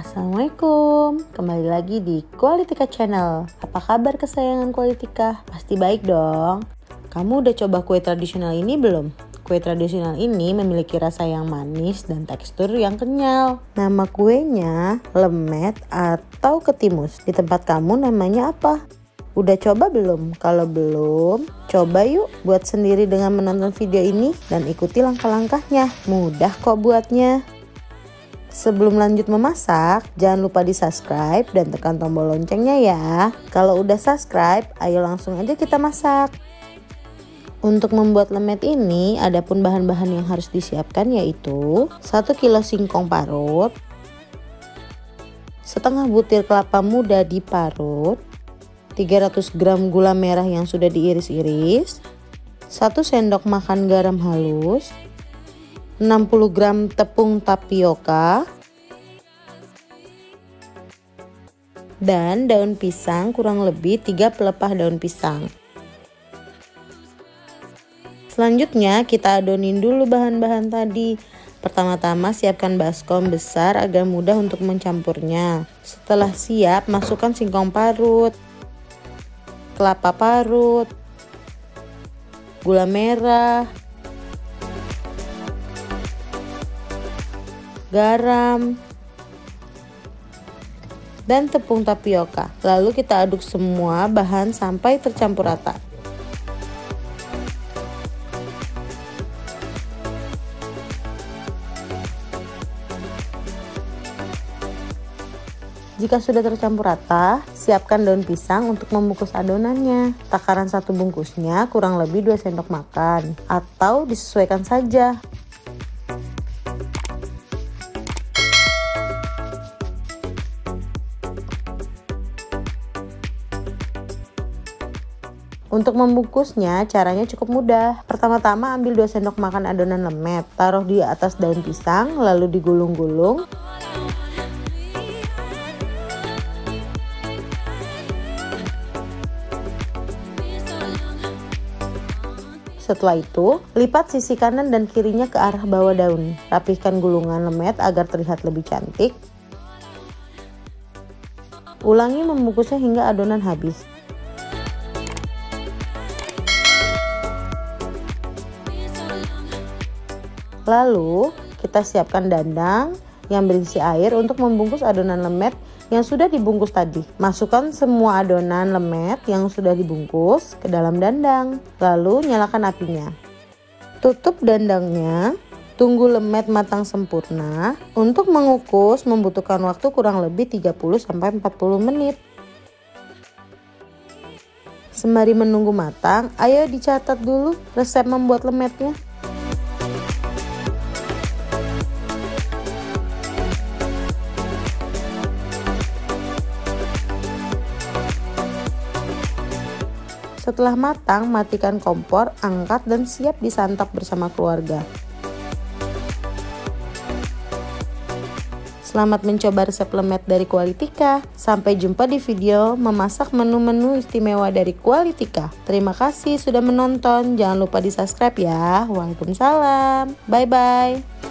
Assalamualaikum, kembali lagi di Qualitika Channel. Apa kabar kesayangan Qualitika? Pasti baik dong. Kamu udah coba kue tradisional ini belum? Kue tradisional ini memiliki rasa yang manis dan tekstur yang kenyal. Nama kuenya lemet atau ketimus. Di tempat kamu namanya apa? Udah coba belum? Kalau belum, coba yuk buat sendiri dengan menonton video ini dan ikuti langkah-langkahnya. Mudah kok buatnya. Sebelum lanjut memasak, jangan lupa di subscribe dan tekan tombol loncengnya ya. Kalau udah subscribe, ayo langsung aja kita masak. Untuk membuat lemet ini, adapun bahan-bahan yang harus disiapkan yaitu 1 kilo singkong parut, setengah butir kelapa muda diparut, 300 gram gula merah yang sudah diiris-iris, 1 sendok makan garam halus, 60 gram tepung tapioka, dan daun pisang kurang lebih 3 pelepah daun pisang. Selanjutnya kita adonin dulu bahan-bahan tadi. Pertama-tama siapkan baskom besar agar mudah untuk mencampurnya. Setelah siap, masukkan singkong parut, kelapa parut, gula merah, garam, dan tepung tapioka. Lalu kita aduk semua bahan sampai tercampur rata. Jika sudah tercampur rata, siapkan daun pisang untuk membungkus adonannya. Takaran 1 bungkusnya kurang lebih 2 sendok makan atau disesuaikan saja. Untuk membungkusnya caranya cukup mudah. Pertama-tama ambil 2 sendok makan adonan lemet, taruh di atas daun pisang lalu digulung-gulung. Setelah itu, lipat sisi kanan dan kirinya ke arah bawah daun. Rapihkan gulungan lemet agar terlihat lebih cantik. Ulangi membungkusnya hingga adonan habis. Lalu, kita siapkan dandang yang berisi air untuk membungkus adonan lemet yang sudah dibungkus tadi. Masukkan semua adonan lemet yang sudah dibungkus ke dalam dandang. Lalu, nyalakan apinya. Tutup dandangnya. Tunggu lemet matang sempurna. Untuk mengukus membutuhkan waktu kurang lebih 30-40 menit. Sembari menunggu matang, ayo dicatat dulu resep membuat lemetnya. Setelah matang, matikan kompor, angkat dan siap disantap bersama keluarga. Selamat mencoba resep lemet dari Qualitika. Sampai jumpa di video memasak menu-menu istimewa dari Qualitika. Terima kasih sudah menonton. Jangan lupa di subscribe ya. Waalaikumsalam. Bye-bye.